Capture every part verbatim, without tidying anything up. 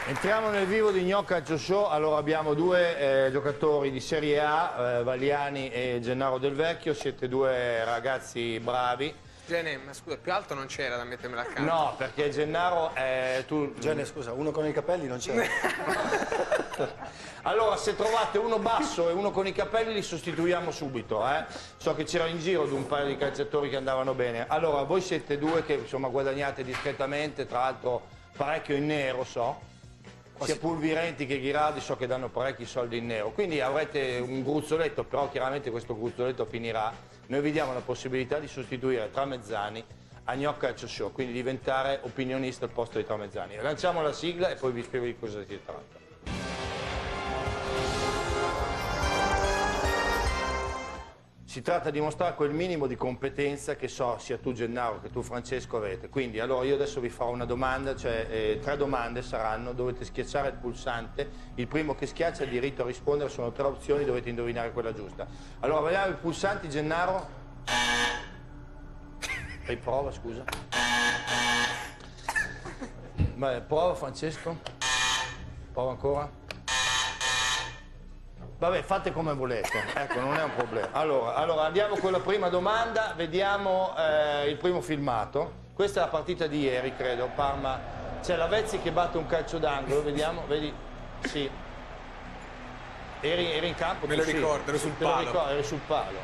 Entriamo nel vivo di Gnocca Calcio Show. Allora abbiamo due eh, giocatori di Serie A, eh, Valiani e Gennaro Del Vecchio, siete due ragazzi bravi. Gene, ma scusa, più alto non c'era da mettermela accanto? No, perché Gennaro è... tu... Gene, scusa, uno con i capelli non c'era. Allora, se trovate uno basso e uno con i capelli li sostituiamo subito, eh? So che c'era in giro di un paio di calciatori che andavano bene. Allora, voi siete due che insomma guadagnate discretamente, tra l'altro parecchio in nero, so. Sia Pulvirenti che Ghirardi so che danno parecchi soldi in nero, quindi avrete un gruzzoletto, però chiaramente questo gruzzoletto finirà. Noi vi diamo la possibilità di sostituire Tramezzani a Gnocca Calcio Show, quindi diventare opinionista al posto di Tramezzani. Lanciamo la sigla e poi vi spiego di cosa si tratta. Si tratta di mostrare quel minimo di competenza che so sia tu Gennaro che tu Francesco avete. Quindi allora io adesso vi farò una domanda, cioè eh, tre domande saranno, dovete schiacciare il pulsante, il primo che schiaccia è diritto a rispondere, sono tre opzioni, dovete indovinare quella giusta. Allora vediamo i pulsanti, Gennaro. Fai prova, scusa. Beh, prova Francesco. Prova ancora. Vabbè, fate come volete, ecco, non è un problema. Allora, allora andiamo con la prima domanda, vediamo eh, il primo filmato. Questa è la partita di ieri, credo, Parma. C'è Lavezzi che batte un calcio d'angolo, vediamo, vedi? Sì. Eri, eri in campo? Me lo sì. ricordo, ero sul Te lo palo. ricordo, eri sul palo.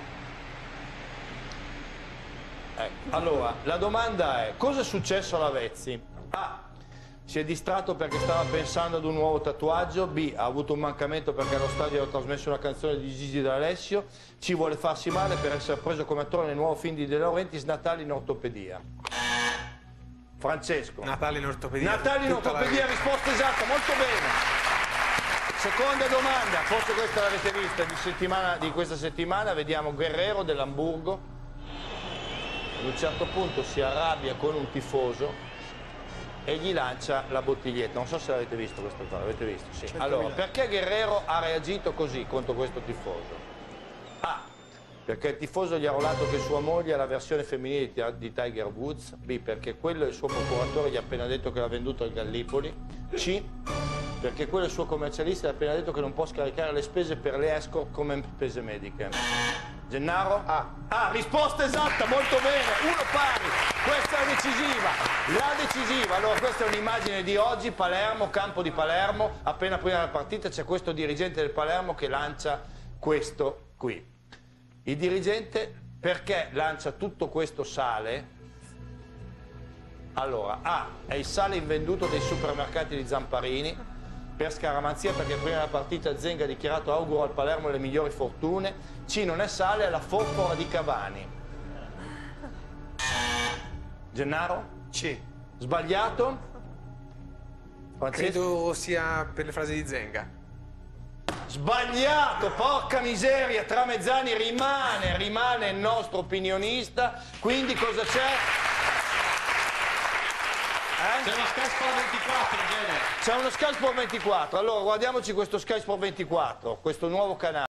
Ecco. Allora, la domanda è, cosa è successo a Lavezzi? A. Si è distratto perché stava pensando ad un nuovo tatuaggio. B. Ha avuto un mancamento perché allo stadio ha trasmesso una canzone di Gigi D'Alessio. C. Vuole farsi male per essere preso come attore nel nuovo film di De Laurentiis, Natale in ortopedia. Francesco. Natale in ortopedia. Natale in ortopedia, risposta esatta, molto bene. Seconda domanda, forse questa l'avete vista di, settimana, di questa settimana, vediamo Guerrero dell'Hamburgo. Ad un certo punto si arrabbia con un tifoso e gli lancia la bottiglietta. Non so se l'avete visto questa cosa, l'avete visto? Sì. Allora, perché Guerrero ha reagito così contro questo tifoso? A. Perché il tifoso gli ha rollato che sua moglie è la versione femminile di Tiger Woods. B. Perché quello e il suo procuratore gli ha appena detto che l'ha venduto al Gallipoli. C. Perché quello e il suo commercialista gli ha appena detto che non può scaricare le spese per le escort come spese mediche. Gennaro? A. Ah, risposta esatta, molto bene, uno pari, questa è la decisiva, la decisiva. Allora questa è un'immagine di oggi, Palermo, campo di Palermo, appena prima della partita c'è questo dirigente del Palermo che lancia questo qui. Il dirigente perché lancia tutto questo sale? Allora, A. È il sale invenduto dei supermercati di Zamparini. Per scaramanzia perché prima della partita Zenga ha dichiarato auguro al Palermo le migliori fortune. C. Non è sale, è la forfora di Cavani. Gennaro? C. Sbagliato? Francesco? Credo sia per le frasi di Zenga. Sbagliato, porca miseria, Tramezzani rimane, rimane il nostro opinionista, quindi cosa c'è? Eh? C'è uno Sky Sport ventiquattro, Gene. C'è uno Sky Sport ventiquattro, allora guardiamoci questo Sky Sport ventiquattro, questo nuovo canale.